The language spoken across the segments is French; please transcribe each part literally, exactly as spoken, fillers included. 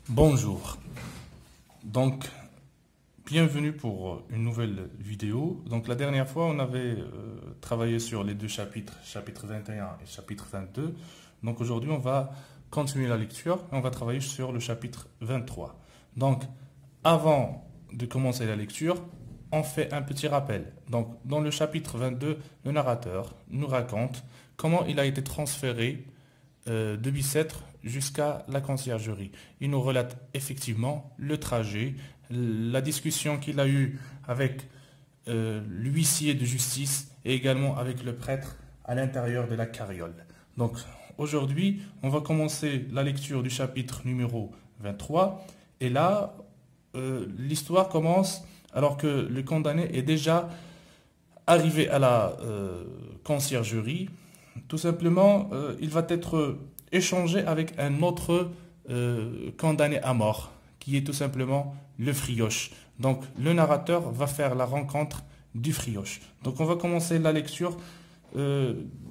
Bonjour, donc bienvenue pour une nouvelle vidéo. Donc la dernière fois on avait euh, travaillé sur les deux chapitres, chapitre vingt et un et chapitre vingt-deux. Donc aujourd'hui on va continuer la lecture et on va travailler sur le chapitre vingt-trois. Donc avant de commencer la lecture, on fait un petit rappel. Donc dans le chapitre vingt-deux, le narrateur nous raconte comment il a été transféré euh, de Bicêtre jusqu'à la conciergerie. Il nous relate effectivement le trajet, la discussion qu'il a eue avec euh, l'huissier de justice et également avec le prêtre à l'intérieur de la carriole. Donc aujourd'hui, on va commencer la lecture du chapitre numéro vingt-trois et là, euh, l'histoire commence alors que le condamné est déjà arrivé à la euh, conciergerie. Tout simplement, euh, il va être échangé avec un autre euh, condamné à mort, qui est tout simplement le Frioche. Donc le narrateur va faire la rencontre du Frioche. Donc on va commencer la lecture euh,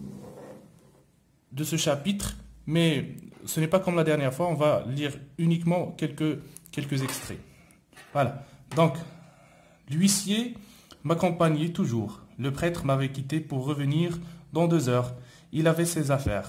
de ce chapitre, mais ce n'est pas comme la dernière fois, on va lire uniquement quelques, quelques extraits. Voilà, donc l'huissier m'accompagnait toujours. Le prêtre m'avait quitté pour revenir dans deux heures. Il avait ses affaires,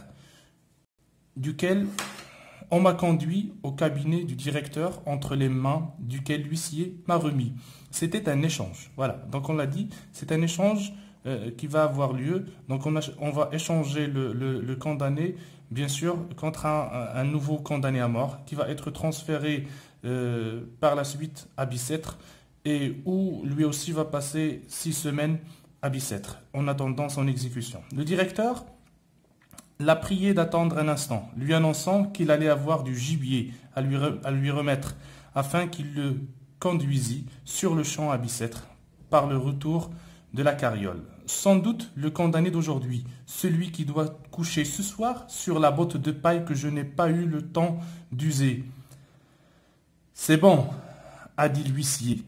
duquel on m'a conduit au cabinet du directeur entre les mains duquel l'huissier m'a remis. C'était un échange. Voilà, donc on l'a dit, c'est un échange euh, qui va avoir lieu. Donc on, a, on va échanger le, le, le condamné, bien sûr, contre un, un nouveau condamné à mort qui va être transféré euh, par la suite à Bicêtre et où lui aussi va passer six semaines à Bicêtre en attendant son exécution. Le directeur l'a prié d'attendre un instant, lui annonçant qu'il allait avoir du gibier à lui, à lui remettre, afin qu'il le conduisît sur le champ à Bicêtre, par le retour de la carriole. Sans doute le condamné d'aujourd'hui, celui qui doit coucher ce soir sur la botte de paille que je n'ai pas eu le temps d'user. C'est bon, a dit l'huissier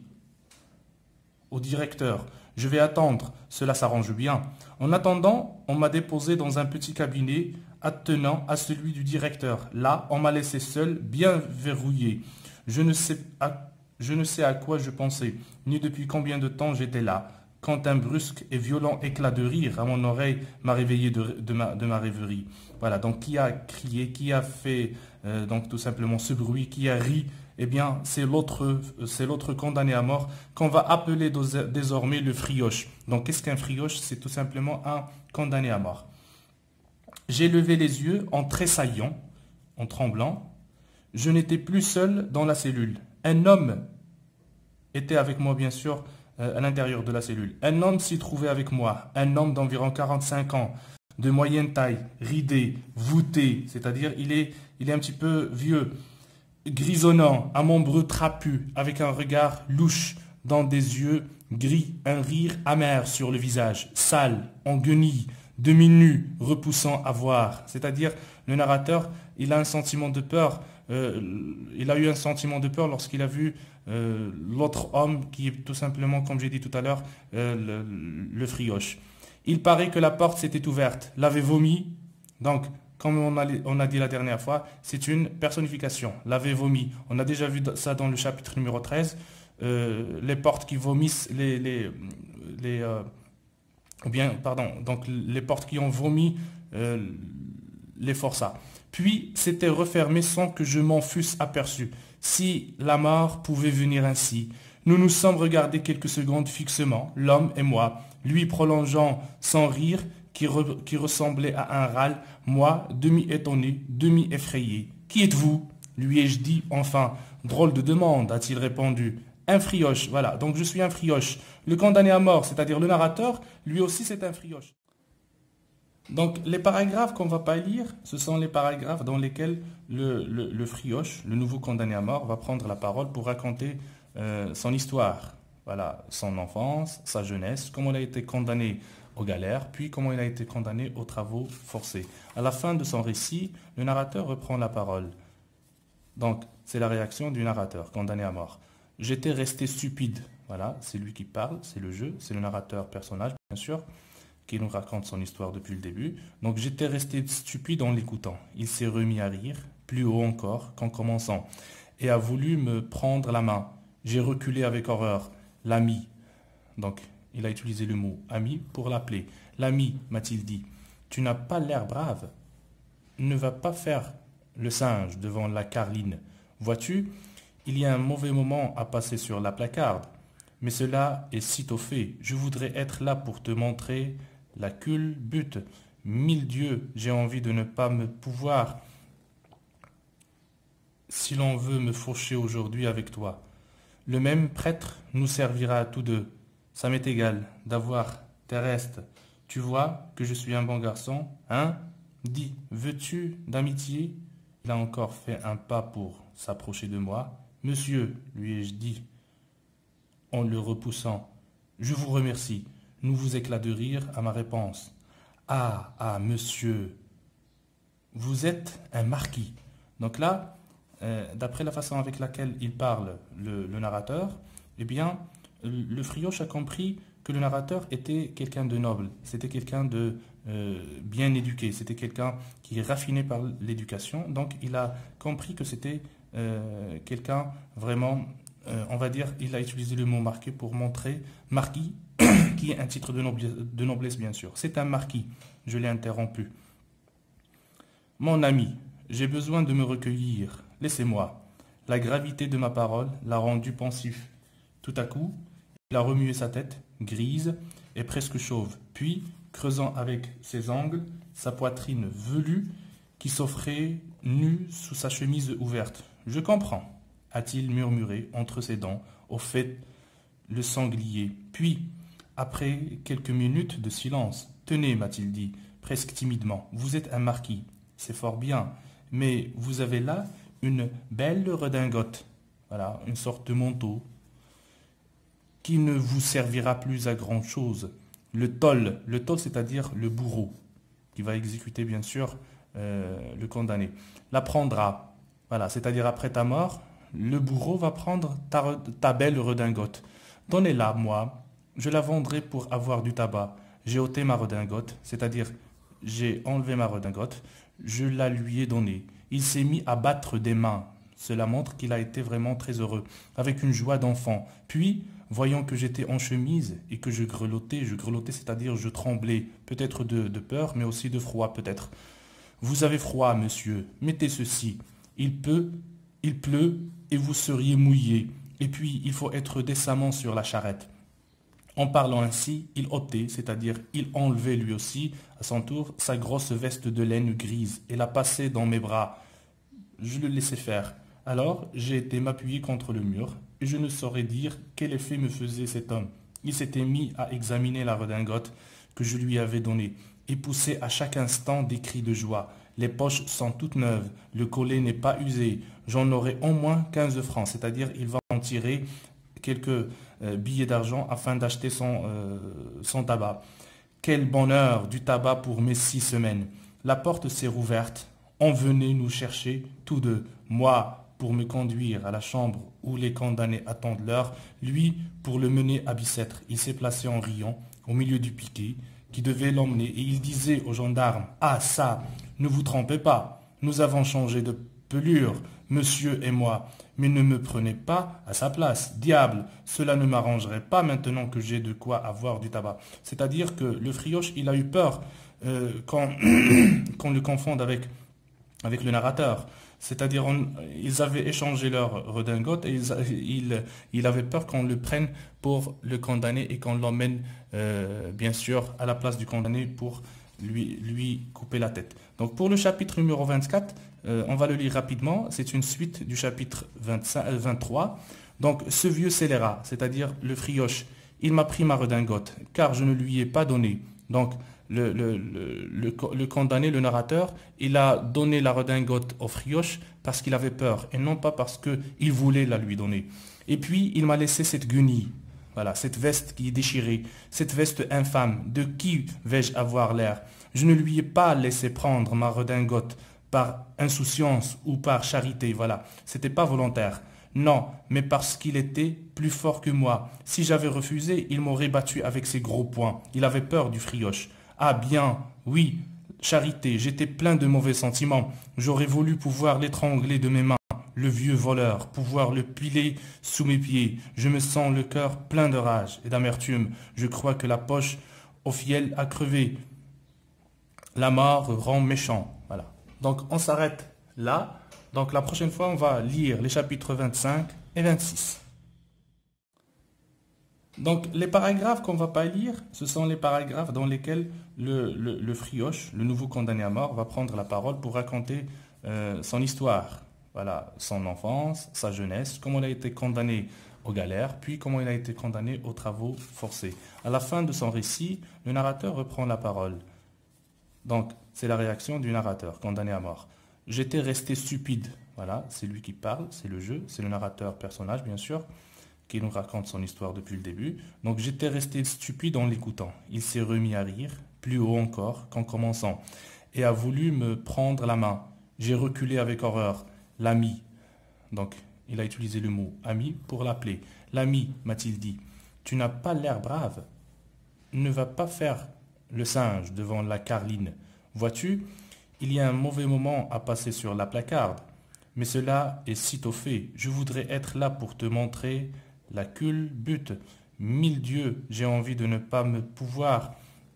au directeur. Je vais attendre, cela s'arrange bien. En attendant, on m'a déposé dans un petit cabinet attenant à celui du directeur. Là, on m'a laissé seul, bien verrouillé. Je ne sais à, je ne sais à quoi je pensais, ni depuis combien de temps j'étais là, quand un brusque et violent éclat de rire à mon oreille m'a réveillé de, de, ma, de ma rêverie. Voilà, donc qui a crié, qui a fait euh, donc tout simplement ce bruit, qui a ri? Eh bien, c'est l'autre, c'est l'autre condamné à mort qu'on va appeler désormais le Frioche. Donc, qu'est-ce qu'un Frioche? C'est tout simplement un condamné à mort. J'ai levé les yeux en tressaillant, en tremblant. Je n'étais plus seul dans la cellule. Un homme était avec moi, bien sûr, à l'intérieur de la cellule. Un homme s'y trouvait avec moi. Un homme d'environ quarante-cinq ans, de moyenne taille, ridé, voûté, c'est-à-dire il est, il est un petit peu vieux, grisonnant, à membreux trapu, avec un regard louche dans des yeux gris, un rire amer sur le visage, sale, en guenille, demi-nu, repoussant à voir. C'est-à-dire, le narrateur, il a un sentiment de peur, euh, il a eu un sentiment de peur lorsqu'il a vu euh, l'autre homme qui est tout simplement, comme j'ai dit tout à l'heure, euh, le, le Frioche. Il paraît que la porte s'était ouverte, l'avait vomi, donc comme on a, on a dit la dernière fois, c'est une personnification, l'avait vomi. On a déjà vu ça dans le chapitre numéro treize, euh, les portes qui vomissent, les, les, les euh, ou bien, pardon, donc les portes qui ont vomi euh, les forçats. Puis c'était refermé sans que je m'en fusse aperçu. Si la mort pouvait venir ainsi. Nous nous sommes regardés quelques secondes fixement, l'homme et moi, lui prolongeant sans rire, Qui, re, qui ressemblait à un râle, moi, demi-étonné, demi-effrayé. « Qui êtes-vous » lui ai-je dit enfin. « Drôle de demande, a-t-il répondu. « Un Frioche, voilà, donc je suis un Frioche. Le condamné à mort, c'est-à-dire le narrateur, lui aussi c'est un Frioche. » Donc les paragraphes qu'on ne va pas lire, ce sont les paragraphes dans lesquels le, le, le Frioche, le nouveau condamné à mort, va prendre la parole pour raconter euh, son histoire. Voilà, son enfance, sa jeunesse, comment il a été condamné aux galères, puis comment il a été condamné aux travaux forcés. À la fin de son récit, le narrateur reprend la parole. Donc, c'est la réaction du narrateur, condamné à mort. J'étais resté stupide. Voilà, c'est lui qui parle, c'est le jeu, c'est le narrateur personnage, bien sûr, qui nous raconte son histoire depuis le début. Donc, j'étais resté stupide en l'écoutant. Il s'est remis à rire, plus haut encore qu'en commençant. et a voulu me prendre la main. J'ai reculé avec horreur. L'ami, donc il a utilisé le mot ami pour l'appeler. L'ami, m'a-t-il dit, tu n'as pas l'air brave. Ne va pas faire le singe devant la carline. Vois-tu, il y a un mauvais moment à passer sur la placarde. Mais cela est sitôt fait. Je voudrais être là pour te montrer la culbute. Mille dieux, j'ai envie de ne pas me pouvoir. Si l'on veut me faucher aujourd'hui avec toi, le même prêtre nous servira à tous deux. Ça m'est égal d'avoir tes restes. Tu vois que je suis un bon garçon, hein? Dis, veux-tu d'amitié? Il a encore fait un pas pour s'approcher de moi. Monsieur, lui ai-je dit, en le repoussant, je vous remercie. Nous vous éclat de rire à ma réponse. Ah, ah, monsieur, vous êtes un marquis. Donc là, euh, d'après la façon avec laquelle il parle, le, le narrateur, eh bien, le Frioche a compris que le narrateur était quelqu'un de noble, c'était quelqu'un de euh, bien éduqué, c'était quelqu'un qui est raffiné par l'éducation. Donc il a compris que c'était euh, quelqu'un vraiment, euh, on va dire, il a utilisé le mot marqué pour montrer marquis, qui est un titre de noblesse, de noblesse bien sûr. C'est un marquis, je l'ai interrompu. Mon ami, j'ai besoin de me recueillir, laissez-moi. La gravité de ma parole l'a rendu pensif. Tout à coup, il a remué sa tête, grise et presque chauve, puis, creusant avec ses ongles sa poitrine velue qui s'offrait nue sous sa chemise ouverte. « Je comprends », a-t-il murmuré entre ses dents, au fait le sanglier. Puis, après quelques minutes de silence, « Tenez, m'a-t-il dit, presque timidement, vous êtes un marquis, c'est fort bien, mais vous avez là une belle redingote, voilà, une sorte de manteau, qui ne vous servira plus à grand chose. Le tol, le tol c'est-à-dire le bourreau, qui va exécuter bien sûr euh, le condamné, la prendra, voilà, c'est-à-dire après ta mort, le bourreau va prendre ta, ta belle redingote. Donnez-la, moi, je la vendrai pour avoir du tabac. J'ai ôté ma redingote, c'est-à-dire j'ai enlevé ma redingote, je la lui ai donnée. Il s'est mis à battre des mains. Cela montre qu'il a été vraiment très heureux, avec une joie d'enfant. Puis, voyant que j'étais en chemise et que je grelottais, je grelottais, c'est-à-dire je tremblais, peut-être de, de peur, mais aussi de froid, peut-être. Vous avez froid, monsieur, mettez ceci. Il peut, il pleut et vous seriez mouillé. Et puis, il faut être décemment sur la charrette. En parlant ainsi, il ôtait, c'est-à-dire il enlevait lui aussi, à son tour, sa grosse veste de laine grise et la passait dans mes bras. Je le laissais faire. Alors, j'ai été m'appuyer contre le mur, et je ne saurais dire quel effet me faisait cet homme. Il s'était mis à examiner la redingote que je lui avais donnée, et poussait à chaque instant des cris de joie. Les poches sont toutes neuves, le collet n'est pas usé, j'en aurai au moins quinze francs, c'est-à-dire il va en tirer quelques euh, billets d'argent afin d'acheter son, euh, son tabac. Quel bonheur, du tabac pour mes six semaines. La porte s'est rouverte, on venait nous chercher tous deux, moi pour me conduire à la chambre où les condamnés attendent l'heure, lui pour le mener à Bicêtre. Il s'est placé en riant au milieu du piquet qui devait l'emmener et il disait aux gendarmes « Ah ça, ne vous trompez pas, nous avons changé de pelure, monsieur et moi, mais ne me prenez pas à sa place. Diable, cela ne m'arrangerait pas maintenant que j'ai de quoi avoir du tabac. » C'est-à-dire que le Frioche, il a eu peur euh, qu'on qu'on le confonde avec, avec le narrateur. C'est-à-dire ils avaient échangé leur redingote et ils, ils, il avait peur qu'on le prenne pour le condamner et qu'on l'emmène euh, bien sûr à la place du condamné pour lui, lui couper la tête. Donc pour le chapitre numéro vingt-quatre, euh, on va le lire rapidement, c'est une suite du chapitre vingt-cinq, euh, vingt-trois. Donc ce vieux scélérat, c'est-à-dire le Frioche, il m'a pris ma redingote car je ne lui ai pas donné. Donc Le, le, le, le, le condamné, le narrateur, il a donné la redingote au Frioche parce qu'il avait peur et non pas parce qu'il voulait la lui donner. Et puis, il m'a laissé cette guenille, voilà, cette veste qui est déchirée, cette veste infâme. De qui vais-je avoir l'air? Je ne lui ai pas laissé prendre ma redingote par insouciance ou par charité, voilà. C'était pas volontaire. Non, mais parce qu'il était plus fort que moi. Si j'avais refusé, il m'aurait battu avec ses gros poings. Il avait peur du Frioche. Ah bien, oui, charité, j'étais plein de mauvais sentiments. J'aurais voulu pouvoir l'étrangler de mes mains, le vieux voleur, pouvoir le piler sous mes pieds. Je me sens le cœur plein de rage et d'amertume. Je crois que la poche au fiel a crevé. La mort rend méchant. Voilà. Donc on s'arrête là. Donc la prochaine fois, on va lire les chapitres vingt-cinq et vingt-six. Donc les paragraphes qu'on ne va pas lire, ce sont les paragraphes dans lesquels le, le, le Frioche, le nouveau condamné à mort, va prendre la parole pour raconter euh, son histoire. Voilà, son enfance, sa jeunesse, comment il a été condamné aux galères, puis comment il a été condamné aux travaux forcés. À la fin de son récit, le narrateur reprend la parole. Donc, c'est la réaction du narrateur, condamné à mort. J'étais resté stupide. Voilà, c'est lui qui parle, c'est le jeu, c'est le narrateur personnage, bien sûr, qui nous raconte son histoire depuis le début. Donc, j'étais resté stupide en l'écoutant. Il s'est remis à rire, plus haut encore qu'en commençant, et a voulu me prendre la main. J'ai reculé avec horreur. L'ami, donc il a utilisé le mot ami pour l'appeler. L'ami, m'a-t-il dit, tu n'as pas l'air brave. Ne va pas faire le singe devant la carline. Vois-tu, il y a un mauvais moment à passer sur la placarde. Mais cela est sitôt fait. Je voudrais être là pour te montrer la culbute. Mille dieux, j'ai envie de ne pas me pouvoir.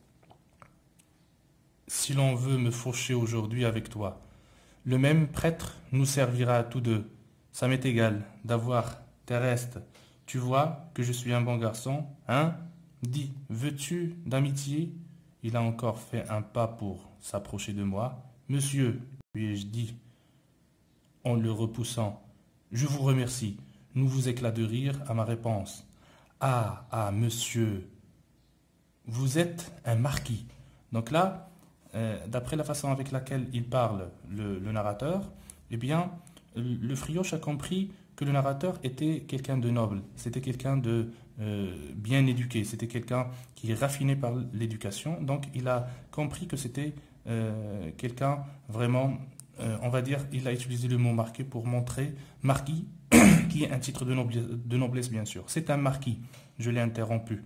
Si l'on veut me faucher aujourd'hui avec toi. Le même prêtre nous servira à tous deux. Ça m'est égal d'avoir tes restes. Tu vois que je suis un bon garçon, hein? Dis, veux-tu d'amitié? Il a encore fait un pas pour s'approcher de moi. Monsieur, lui ai-je dit, en le repoussant, je vous remercie. Nous vous éclat de rire à ma réponse. Ah, ah, monsieur, vous êtes un marquis. Donc là, Euh, d'après la façon avec laquelle il parle, le, le narrateur, eh bien, le Frioche a compris que le narrateur était quelqu'un de noble, c'était quelqu'un de euh, bien éduqué, c'était quelqu'un qui est raffiné par l'éducation, donc il a compris que c'était euh, quelqu'un vraiment, euh, on va dire, il a utilisé le mot marqué pour montrer marquis, qui est un titre de noblesse, de noblesse bien sûr. C'est un marquis, je l'ai interrompu.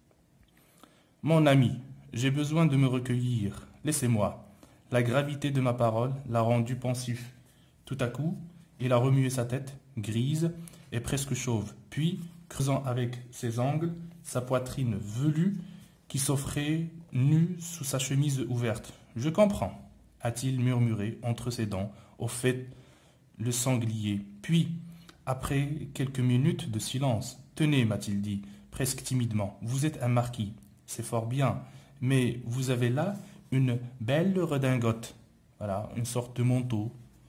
Mon ami, j'ai besoin de me recueillir. Laissez-moi. La gravité de ma parole l'a rendu pensif. Tout à coup, il a remué sa tête, grise et presque chauve, puis, creusant avec ses ongles sa poitrine velue qui s'offrait nue sous sa chemise ouverte. « Je comprends », a-t-il murmuré entre ses dents, au fait le sanglier. Puis, après quelques minutes de silence, « Tenez, m'a-t-il dit, presque timidement, vous êtes un marquis. C'est fort bien, mais vous avez là une belle redingote, voilà, une sorte de manteau,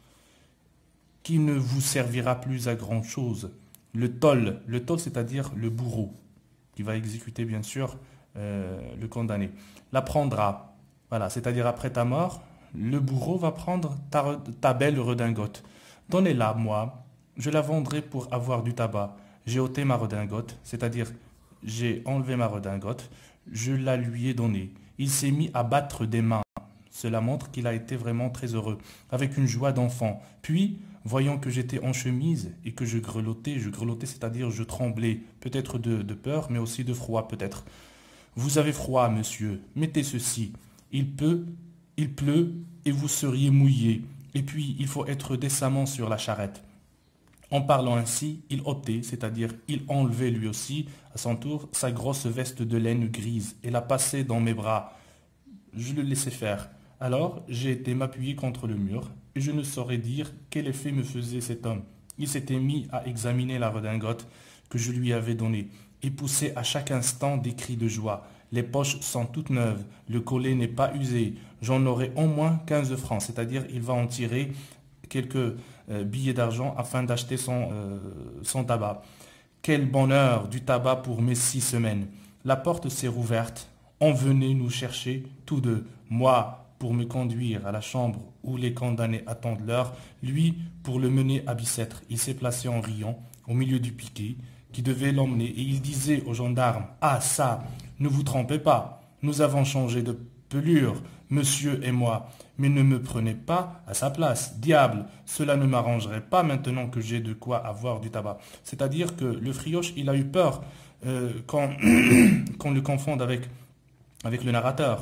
qui ne vous servira plus à grand chose. Le tol, le tol c'est-à-dire le bourreau, qui va exécuter bien sûr euh, le condamné, la prendra, voilà, c'est-à-dire après ta mort, le bourreau va prendre ta, ta belle redingote. Donnez-la, moi, je la vendrai pour avoir du tabac. J'ai ôté ma redingote, c'est-à-dire j'ai enlevé ma redingote, je la lui ai donnée. Il s'est mis à battre des mains. Cela montre qu'il a été vraiment très heureux, avec une joie d'enfant. Puis, voyant que j'étais en chemise et que je grelottais, je grelottais, c'est-à-dire je tremblais, peut-être de, de peur, mais aussi de froid, peut-être. Vous avez froid, monsieur, mettez ceci. Il peut, il pleut, et vous seriez mouillé. Et puis, il faut être décemment sur la charrette. En parlant ainsi, il ôtait, c'est-à-dire il enlevait lui aussi, à son tour, sa grosse veste de laine grise et la passait dans mes bras. Je le laissais faire. Alors, j'ai été m'appuyer contre le mur et je ne saurais dire quel effet me faisait cet homme. Il s'était mis à examiner la redingote que je lui avais donnée et poussait à chaque instant des cris de joie. Les poches sont toutes neuves, le collet n'est pas usé, j'en aurai au moins quinze francs, c'est-à-dire il va en tirer quelques euh, billets d'argent afin d'acheter son, euh, son tabac. Quel bonheur du tabac pour mes six semaines. La porte s'est rouverte. On venait nous chercher tous deux. Moi pour me conduire à la chambre où les condamnés attendent l'heure, lui pour le mener à Bicêtre. Il s'est placé en riant au milieu du piquet qui devait l'emmener et il disait aux gendarmes « Ah ça, ne vous trompez pas, nous avons changé de pelure, monsieur et moi, mais ne me prenez pas à sa place. Diable, cela ne m'arrangerait pas maintenant que j'ai de quoi avoir du tabac. » C'est-à-dire que le Frioche, il a eu peur euh, qu'on qu'on le confonde avec, avec le narrateur.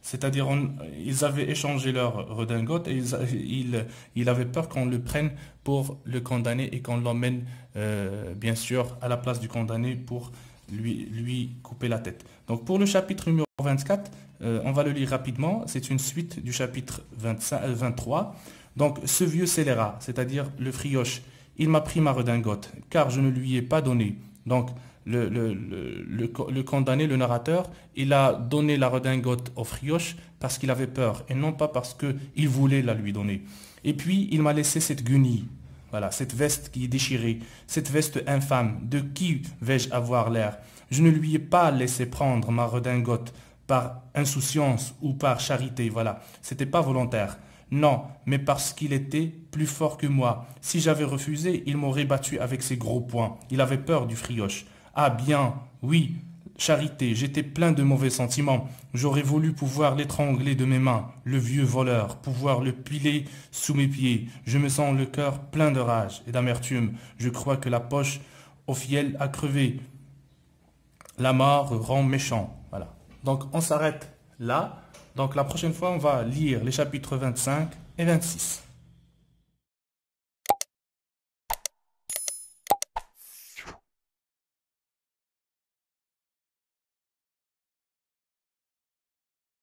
C'est-à-dire, on- ils avaient échangé leur redingote et ils, ils, il avait peur qu'on le prenne pour le condamner et qu'on l'emmène, euh, bien sûr, à la place du condamné pour lui, lui couper la tête. Donc, pour le chapitre numéro vingt-quatre, euh, on va le lire rapidement. C'est une suite du chapitre vingt-cinq, euh, vingt-trois. Donc, ce vieux scélérat, c'est-à-dire le frioche, il m'a pris ma redingote, car je ne lui ai pas donné. Donc, le, le, le, le, le condamné, le narrateur, il a donné la redingote au frioche parce qu'il avait peur et non pas parce qu'il voulait la lui donner. Et puis, il m'a laissé cette guenille, voilà, cette veste qui est déchirée, cette veste infâme. De qui vais-je avoir l'air? Je ne lui ai pas laissé prendre ma redingote par insouciance ou par charité, voilà. C'était pas volontaire. Non, mais parce qu'il était plus fort que moi. Si j'avais refusé, il m'aurait battu avec ses gros poings. Il avait peur du frioche. Ah bien, oui, charité, j'étais plein de mauvais sentiments. J'aurais voulu pouvoir l'étrangler de mes mains, le vieux voleur, pouvoir le piler sous mes pieds. Je me sens le cœur plein de rage et d'amertume. Je crois que la poche au fiel a crevé. La mort rend méchant. Voilà. Donc on s'arrête là. Donc la prochaine fois, on va lire les chapitres vingt-cinq et vingt-six.